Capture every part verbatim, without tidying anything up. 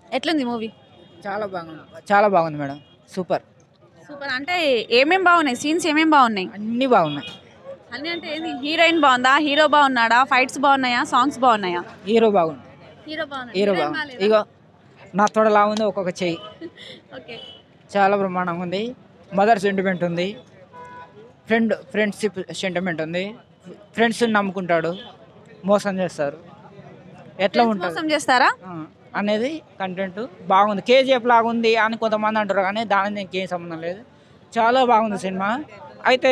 ఎట్లుంది మూవీ? చాలా బాగుంది, చాలా బాగుంది మేడం. Super super. అంటే ఏమేం బాగున్నాయి? సీన్స్ ఏమేం బాగున్నాయి? అన్నీ బాగున్నాయి. అన్నీ అంటే ఏంది? హీరోయిన్ బాగుందా? హీరో బాగున్నాడా? ఫైట్స్ బాగున్నాయా? సాంగ్స్ బాగున్నాయా? హీరో బాగుంది, హీరో బాగున్నాడు. హీరో బాగుంది. ఇగో నా తోడలా ఉంది ఒక్కొక్క చెయ్యి. ఓకే. చాలా బ్రహ్మాండంగా ఉంది. మదర్ సెంటిమెంట్ ఉంది, ఫ్రెండ్ ఫ్రెండ్షిప్ సెంటిమెంట్ ఉంది. ఫ్రెండ్స్ నమ్ముకుంటాడు, మోసం చేస్తారు, ఎట్లా ఉంటుంది మోసం చేస్తారా? ఆ, అనేది కంటెంట్ బాగుంది. కేజీఎఫ్ లాగా ఉంది అని కొంతమంది అంటారు, కానీ దాని దీనికి ఏం సంబంధం లేదు. చాలా బాగుంది సినిమా. అయితే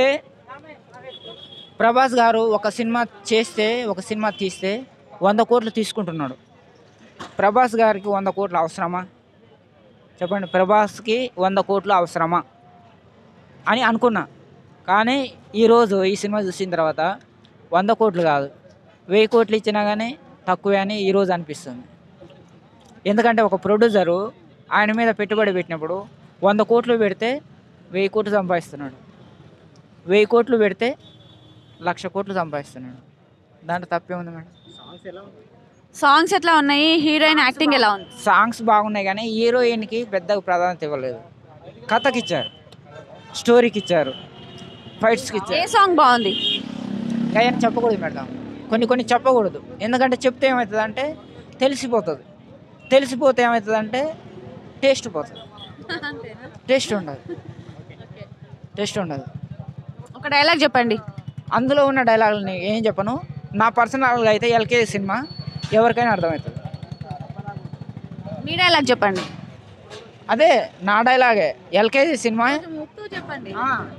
ప్రభాస్ గారు ఒక సినిమా చేస్తే, ఒక సినిమా తీస్తే వంద కోట్లు తీసుకుంటున్నాడు. ప్రభాస్ గారికి వంద కోట్లు అవసరమా చెప్పండి? ప్రభాస్కి వంద కోట్లు అవసరమా అని అనుకున్నా. కానీ ఈరోజు ఈ సినిమా చూసిన తర్వాత వంద కోట్లు కాదు, వెయ్యి కోట్లు ఇచ్చినా కానీ తక్కువే అని ఈరోజు అనిపిస్తుంది. ఎందుకంటే ఒక ప్రొడ్యూసరు ఆయన మీద పెట్టుబడి పెట్టినప్పుడు వంద కోట్లు పెడితే వెయ్యి కోట్లు సంపాదిస్తున్నాడు, వెయ్యి కోట్లు పెడితే లక్ష కోట్లు సంపాదిస్తున్నాడు. దాంట్లో తప్పే ఉంది మేడం. సాంగ్స్ ఎట్లా ఉన్నాయి? హీరోయిన్ యాక్టింగ్ ఎలా ఉంది? సాంగ్స్ బాగున్నాయి, కానీ హీరోయిన్కి పెద్దగా ప్రాధాన్యత ఇవ్వలేదు. కథకి ఇచ్చారు, స్టోరీకి ఇచ్చారు, ఫైట్స్కి ఏ ఇచ్చారు. సాంగ్ బాగుంది? కానీ చెప్పకూడదు మేడం, కొన్ని కొన్ని చెప్పకూడదు. ఎందుకంటే చెప్తే ఏమవుతుంది అంటే తెలిసిపోతుంది. తెలిసిపోతే ఏమవుతుంది అంటే టేస్ట్ పోతుంది, టేస్ట్ ఉండదు, టేస్ట్ ఉండదు. ఒక డైలాగ్ చెప్పండి. అందులో ఉన్న డైలాగులని ఏం చెప్పను. నా పర్సనల్గా అయితే ఎల్కేజీ సినిమా ఎవరికైనా అర్థమవుతుంది. మీ డైలాగ్ చెప్పండి. అదే నా డైలాగే. ఎల్కేజీ సినిమా, చెప్పండి.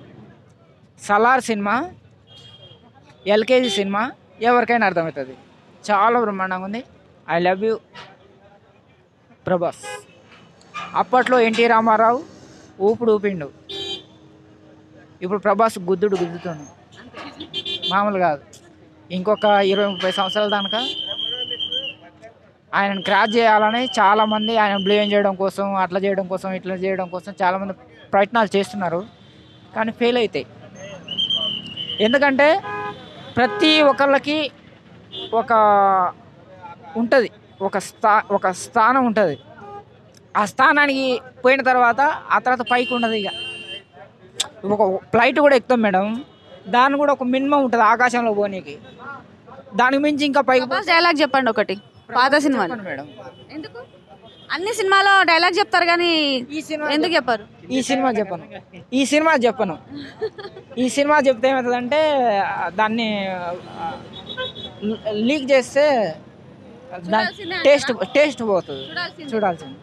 సలార్ సినిమా, ఎల్కేజీ సినిమా ఎవరికైనా అర్థమవుతుంది. చాలా బ్రహ్మాండంగా ఉంది. I love you Prabhas. అప్పట్లో ఎన్టీ రామారావు ఊపుడు ఊపిండు, ఇప్పుడు ప్రభాస్ గుద్దుడు గుద్దుతుండు. మామూలు కాదు. ఇంకొక ఇరవై ముప్పై సంవత్సరాల దాకా ఆయనను క్రాచ్ చేయాలని చాలామంది ఆయన బ్లేమ్ చేయడం కోసం, అట్లా చేయడం కోసం, ఇట్లా చేయడం కోసం చాలామంది ప్రయత్నాలు చేస్తున్నారు, కానీ ఫెయిల్ అవుతాయి. ఎందుకంటే ప్రతి ఒక్కళ్ళకి ఒక ఉంటుంది, ఒక స్థా ఒక స్థానం ఉంటుంది. ఆ స్థానానికి పోయిన తర్వాత ఆ తర్వాత పైకి ఉండదు. ఇక ఒక ఫ్లైట్ కూడా ఎక్కుతాం మేడం, దాన్ని కూడా ఒక మినిమం ఉంటుంది ఆకాశంలో పోనీకి. దానికి మించి ఇంకా పైకి ప్రభాస్ డైలాగ్ చెప్పండి ఒకటి, పాత సినిమా మేడం. ఎందుకు అన్ని సినిమాలో డైలాగ్ చెప్తారు కానీ ఈ సినిమా ఎందుకు చెప్పారు? ఈ సినిమా చెప్పను, ఈ సినిమా చెప్పను. ఈ సినిమా చెప్తే ఏమవుతుందంటే దాన్ని లీక్ చేస్తే దాని టేస్ట్ టేస్ట్ పోతుంది. చూడాల్సింది.